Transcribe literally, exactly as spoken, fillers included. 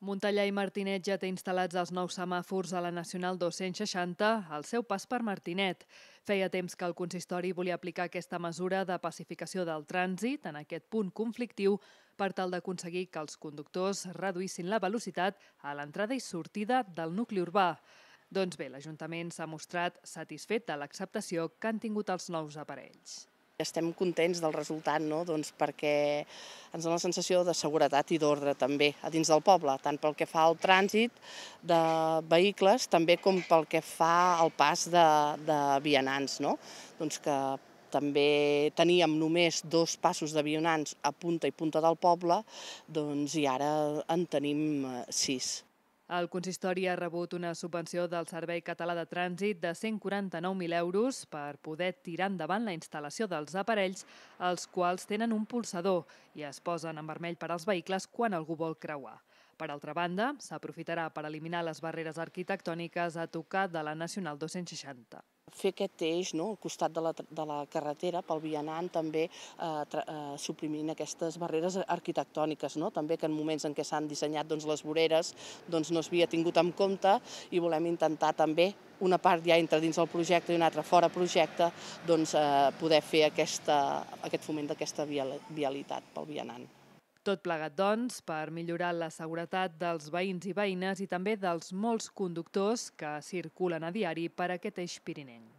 Montellà i Martinet ja té instal·lats els nous semàfors a la Nacional dos-cents seixanta al seu pas per Martinet. Feia temps que el consistori volia aplicar aquesta mesura de pacificació del trànsit en aquest punt conflictiu per tal d'aconseguir que els conductors reduïssin la velocitat a l'entrada i sortida del nucli urbà. Doncs bé, l'Ajuntament s'ha mostrat satisfet de l'acceptació que han tingut els nous aparells. Estem contents del resultat, no? Doncs perquè ens dona la sensació de seguretat i d'ordre també a dins del poble, tant pel que fa al trànsit de vehicles també com pel que fa al pas de, de vianants, no? Doncs que també teníem només dos passos de vianants a punta i punta del poble, doncs i ara en tenim sis. El consistori ha rebut una subvenció del Servei Català de Trànsit de cent quaranta-nou mil euros per poder tirar endavant la instal·lació dels aparells, els quals tenen un pulsador i es posen en vermell per als vehicles quan algú vol creuar. Per altra banda, s'aprofitarà per eliminar les barreres arquitectòniques a tocar de la Nacional dos-cents seixanta. Fer aquest eix, no, al costat de la, de la carretera pel vianant, també eh, tra, eh, suprimint aquestes barreres arquitectòniques, no? També que en moments en què s'han dissenyat doncs, les voreres doncs, no s'havia tingut en compte i volem intentar també, una part ja entra dins el projecte i una altra fora projecte, doncs, eh, poder fer aquesta, aquest foment d'aquesta vialitat pel vianant. Tot plegat, doncs, per millorar la seguretat dels veïns i veïnes i també dels molts conductors que circulen a diari per aquest eix pirinenc.